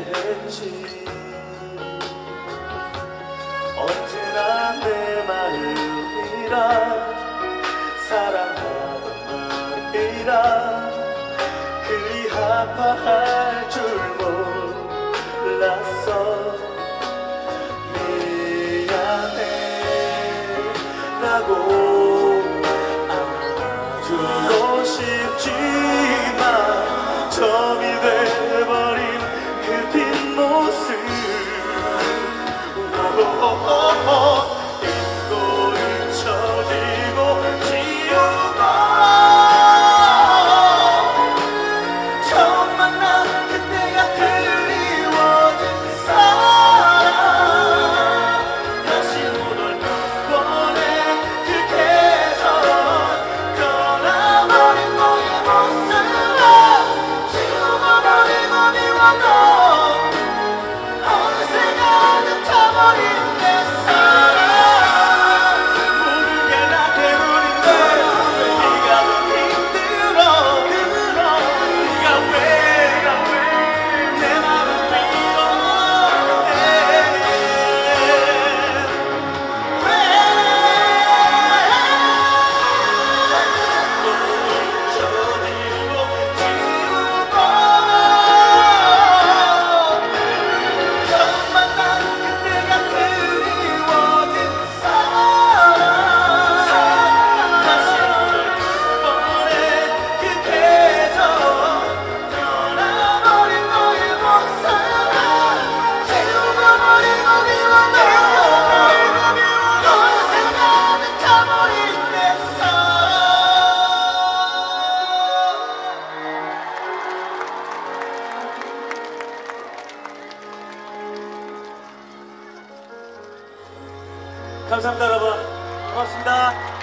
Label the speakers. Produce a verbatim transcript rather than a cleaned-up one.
Speaker 1: 했지. 언제나 내 마음이라 사랑하던 마음이라 그리 아파할 줄 몰랐어. 미안해 라고 안아주고 싶지만 점이 돼버린 그 뒷모습 잊고 잊혀지고 지우고 처음 만난 그때가 그리워진 사람 다시 못 올 번에 그 계절 떠나버린 너의 모습을 지워버리고 미워도 어느새 가득해버린 감사합니다 여러분. 고맙습니다.